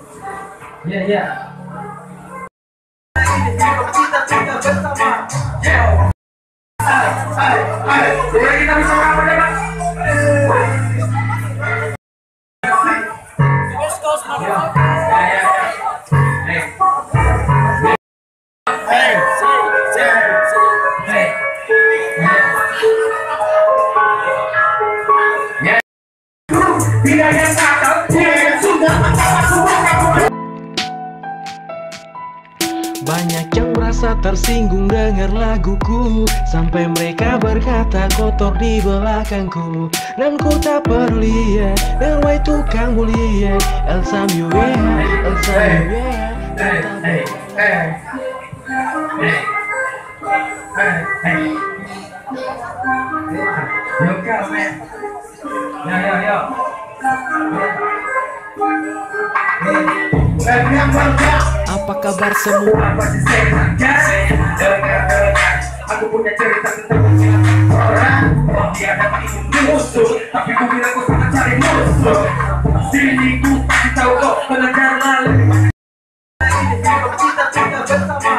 Iya, iya. Kita bisa apa? Banyak yang merasa tersinggung dengar laguku, sampai mereka berkata kotor di belakangku. Dan ku tak peduli ya, Elway tukang mulia, Elsa Mulia, Elsa Mulia. Apa kabar semua? Aku punya cerita tentang orang dia ada musuh, tapi ku bilang ku sangat cari musuh. Sini ku kasih tahu kok belajar lalu. Kita bersama.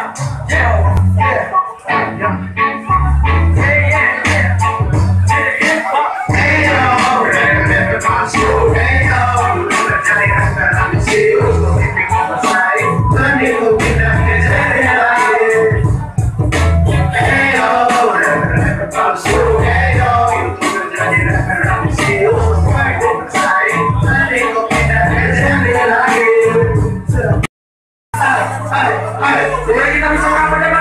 Kita bisa apa coba?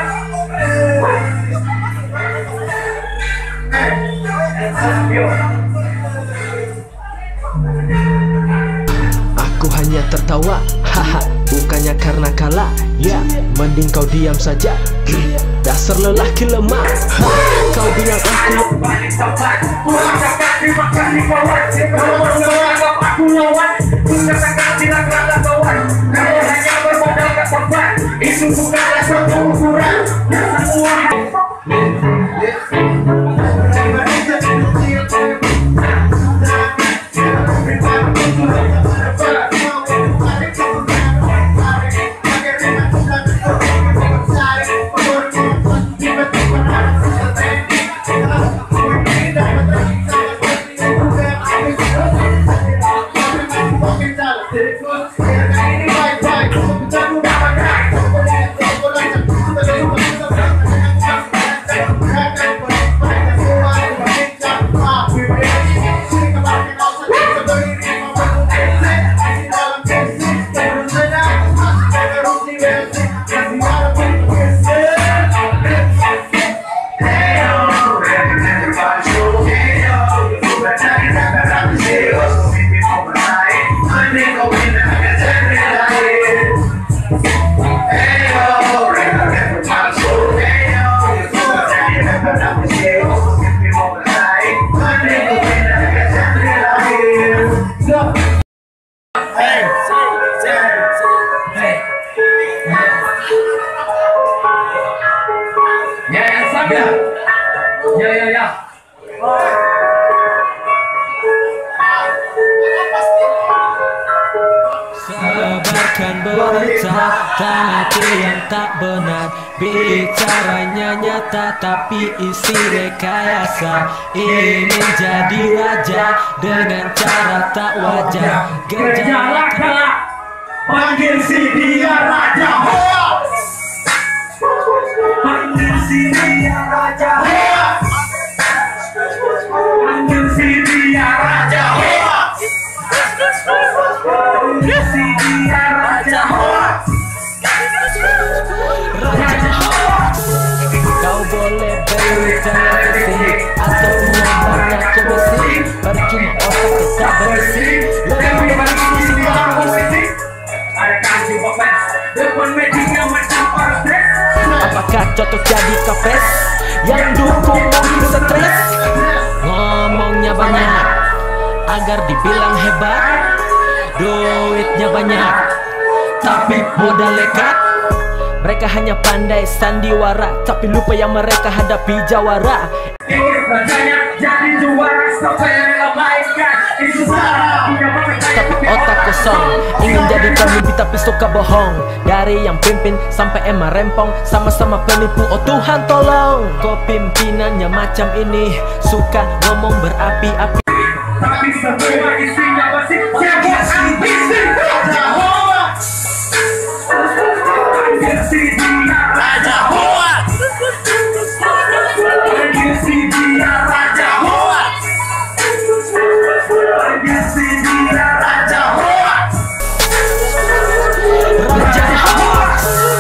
Aku hanya tertawa, haha, bukannya karena kalah. Ya, mending kau diam saja. Dasar lelaki lemah. Kau bilang aku paling tepat. Kurang dapat terima kasih kawan. Kalau menganggap aku lawan, ku katakan bilang rada kawan. Kalau hanya bermodalkan korban, itu bukanlah suatu ukuran. Semua ya. sebarkan berita, tapi yang tak benar. Bicaranya nyata, tapi isi rekayasa. Ingin jadi raja dengan cara tak wajar. Gejala kala, panggil si dia raja. Panggil si dia raja. Panggil si dia raja. Panggil si dia raja. Kau boleh beri televisi atau membaca komisi, percuma otak tetap berisi. Lebih baik isi komisi. Ada kasih bapak depan media macam portret. Apakah cocok jadi kapres yang dukung mobil stres? Ngomongnya banyak agar dibilang hebat, duitnya banyak tapi modal lekat. Mereka hanya pandai sandiwara, tapi lupa yang mereka hadapi jawara. Ingin bacanya jadi juara sampai rela mainkan. Itu salah, punya Tapi otak kosong, ingin jadikan mimpi tapi suka bohong. Dari yang pimpin sampai emang rempong, sama-sama penipu, oh Tuhan tolong. Kok pimpinannya macam ini, suka ngomong berapi-api, tapi semua isinya masih ambisi. Raja Hoax, ambisi dia Raja Hoax, ambisi dia Raja Hoax, ambisi dia Raja Hoax, Raja Hoax.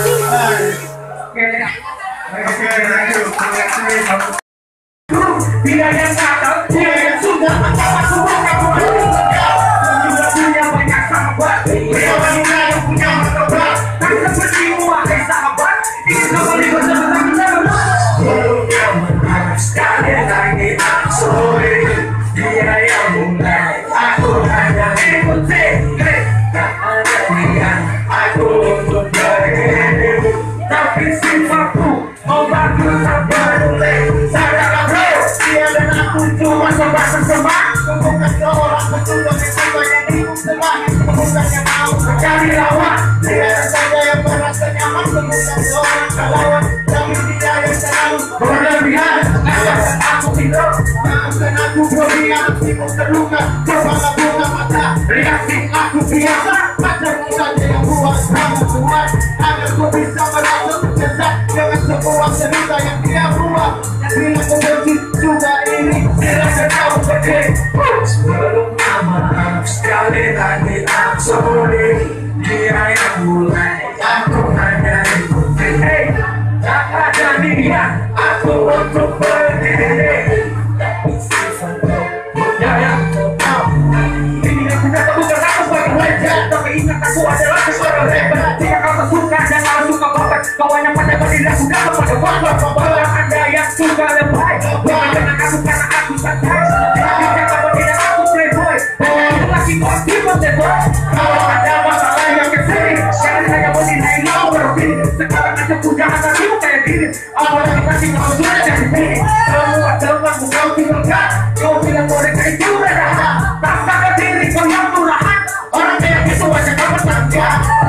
Dia yang nakal, dia yang sudah mendapat semua kebutuhan. Juga punya banyak sahabat, dia wanita yang punya martabat. Tak seperti memakai sahabat, ingin kembali bersama-sama. Dia menang sekali lagi, sorry. Dia yang mulai, aku hanya ikuti. Tak ada dia, aku untuk berdiri. Tapi sifatku, mau bagus tak peduli. Sadarlah bro, dia dan aku cuma sobat bersama. Bukan seorang pejuang yang banyak bingung teman. Bukan yang mau mencari lawan. Dia saja yang merasa nyaman. Bukan seorang kawan, tapi dia yang selalu berlebihan. Maafkan aku hidup, maafkan aku berlian. Sibuk terluka, kepala bunga mata. Reaksi aku biasa, pacarmu saja yang buat sama Tuhan. Agar ku bisa merasa tersesat dengan sebuah cerita yang dia buat. Bila ku benci juga ini, silahkan kau pergi. Sebelum maaf, sekali lagi I'm sorry. Dia yang mulai, aku hanya ikuti. Hey, tak ada dia, aku untuk berdiri. Tapi sifatku, ya yang tetap. Ini yang ternyata bukan aku sebagai legend, tapi ingat aku adalah seorang rebel. Jika kau tak suka, jangan suka bapak. Kau hanya pada tidak suka kepada bapak. Bapak anda yang suka lebay, jangan aku karena aku santai. Tapi jangan tidak aku playboy. Itu lagi kau tiba boy. Kalau ada masalah yang kesini, jangan saya mau dinai mau berbini. Sekarang aja punya anak ibu kayak gini. Apalagi nanti kau sudah jadi bini. Semua temanmu kau tinggalkan. Kau bilang mereka itu rendahan. Tak sadar diri kau yang murahan. Orang kayak gitu aja kamu tangga.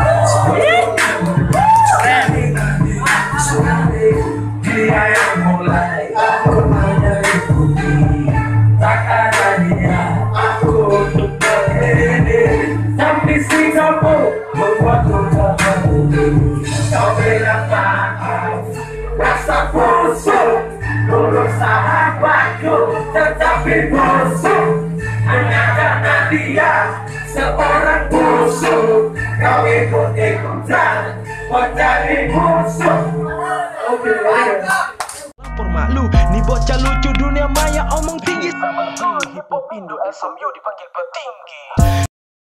Dia yang mulai, aku hanya ikuti. Tak ada dia, aku untuk berdiri. Tapi sikapmu membuatku terhenti. Kau bilang maaf, rasa busuk. Dulu sahabatku, tetapi busuk. Hanya karena dia seorang busuk. Kau ikut-ikutan, kau jadi busuk. Lapor maklu, nih bocah lucu dunia maya omong tinggi sama hip hop Indo SMU dipanggil petinggi.